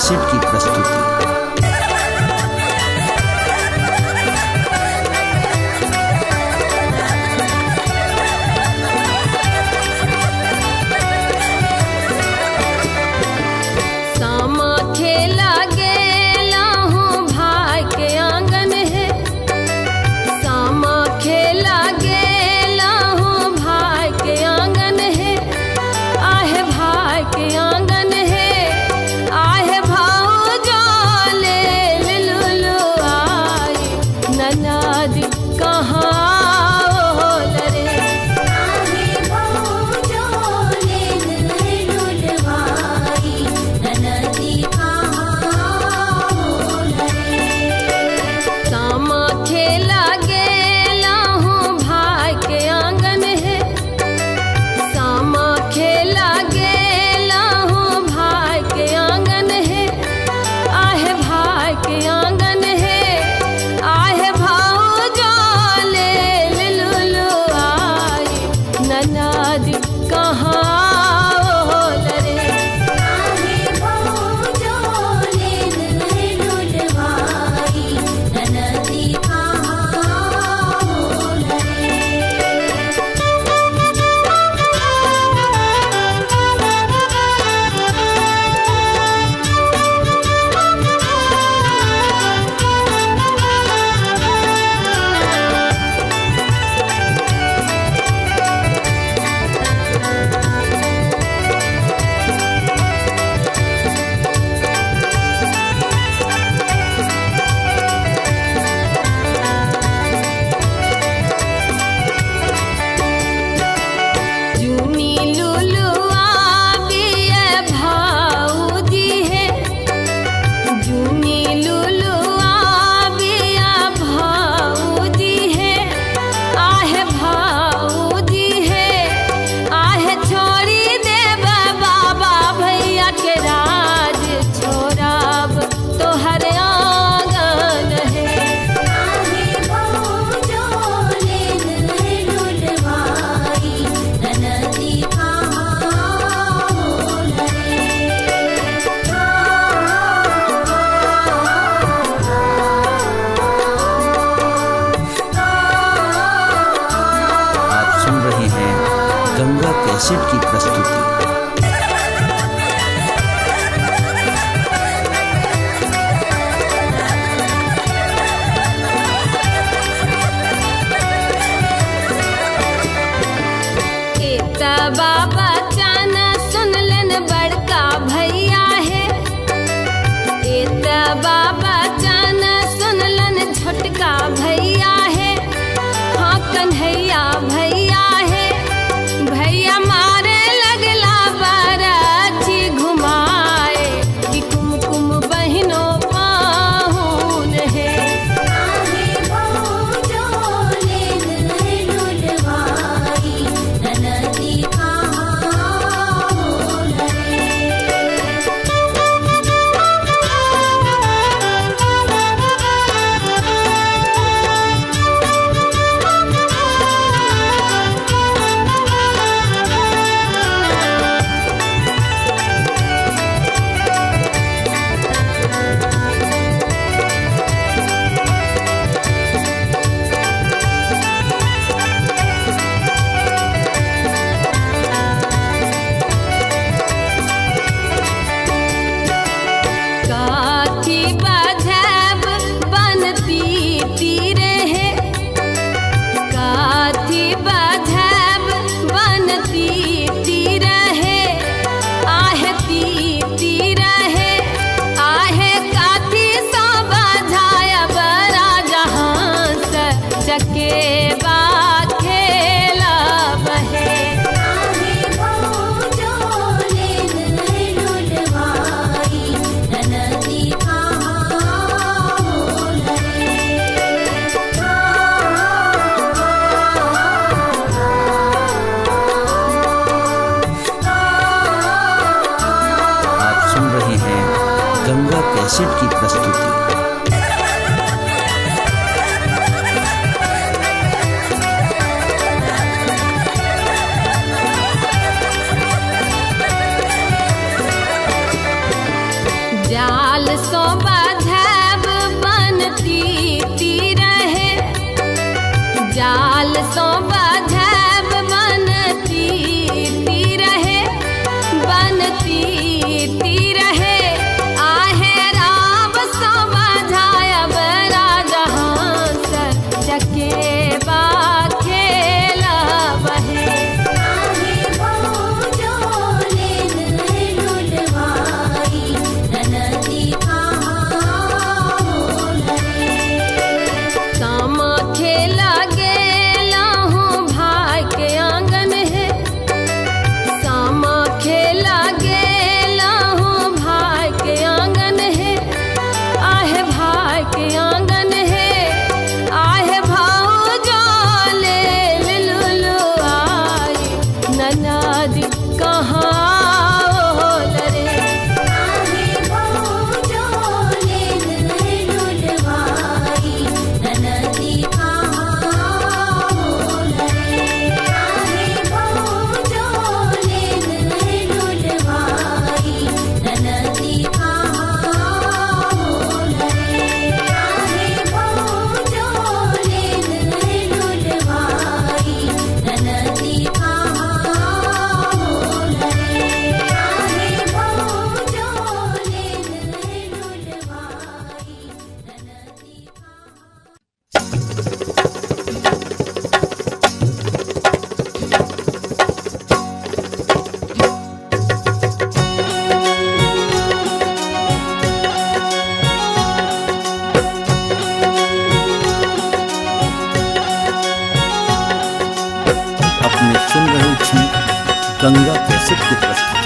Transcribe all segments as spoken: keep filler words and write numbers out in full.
Cassette की प्रस्तुति। Ganga cassette की प्रस्तुति। बाबा चाना सुन लेन बड़का भैया है, एता बाबा चाना सुन लेन छोटका भैया है। हाँ कन्हैया भैया है, भैया मारे लगला बाराती घुमाए कि कुमकुम बहनों पाहुन है। गंगा कैसेट की प्रस्तुति। जा गंगा कैसेट की प्रस्तुति।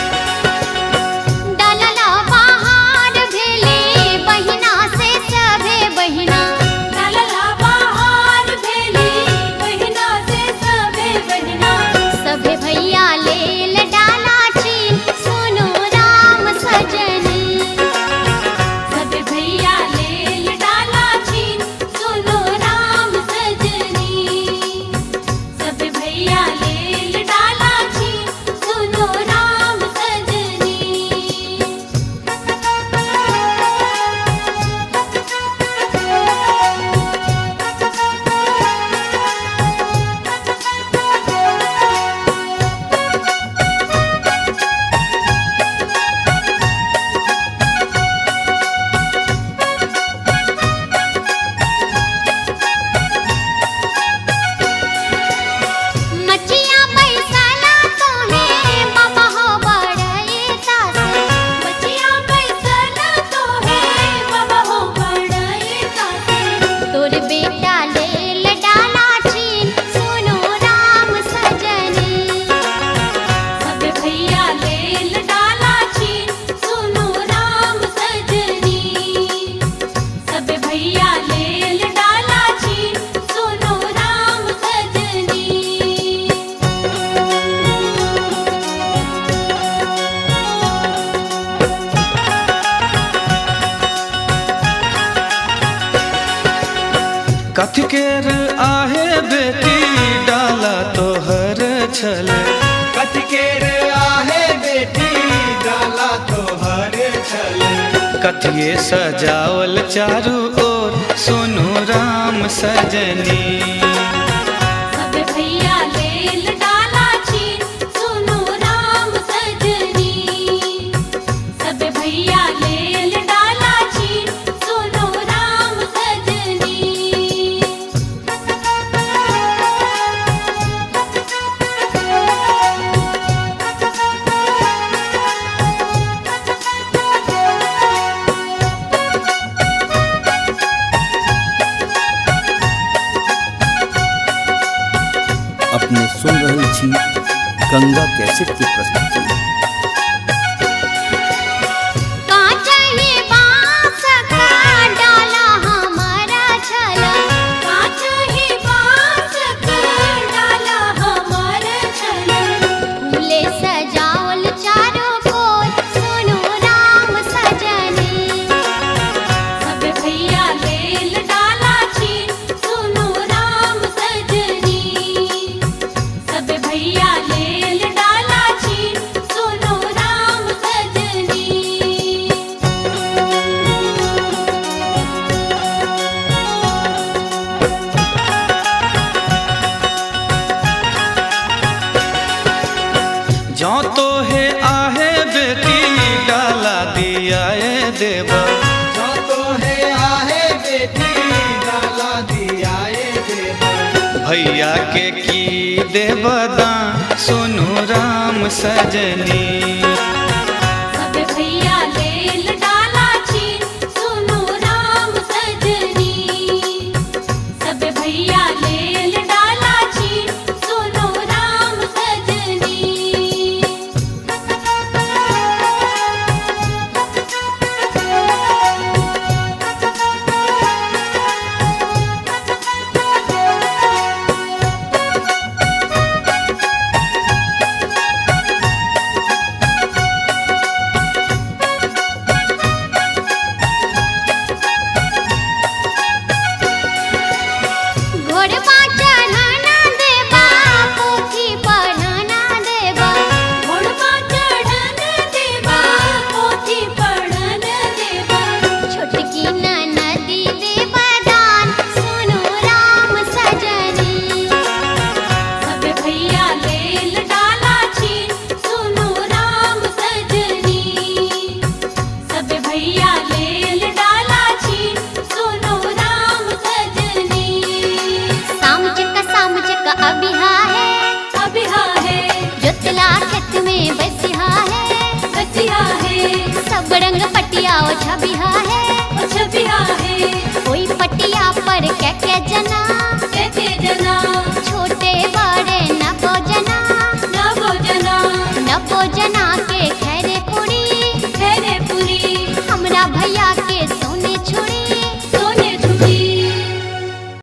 कथि केर आहे बेटी डाला तोहर छल, कथि केर आहे बेटी डाला तोहर छल। कथिए सजावल चारू ओर सुनु राम सजनी। सब भैया लेल डाला छीन सुनु राम सजनी। सब भैया लेल डाला छीन सुनु राम सजनी। अपने सुन रही छी गंगा कैसेट की प्रस्तुति। जो तो है आहे बेटी डाला दिया देवा। जो तो है आहे बेटी डाला दिया देवा। भैया के की देवदा सुनु राम सजनी। सब भैया लेल डाला छीन सुनु राम सजनी। सब भैया लेल डाला छीन सुनु राम सजनी। रंग पटिया ओ छबिहा है, ओ छबिहा है। कोई पटिया पर क्या क्या